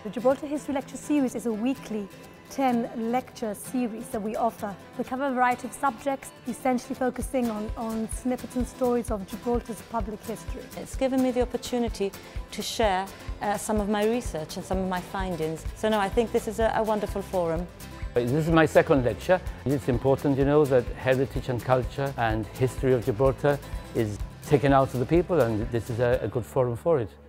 The Gibraltar History Lecture Series is a weekly 10 lecture series that we offer. We cover a variety of subjects, essentially focusing on snippets and stories of Gibraltar's public history. It's given me the opportunity to share some of my research and some of my findings. So no, I think this is a wonderful forum. This is my second lecture. It's important, you know, that heritage and culture and history of Gibraltar is taken out to the people, and this is a good forum for it.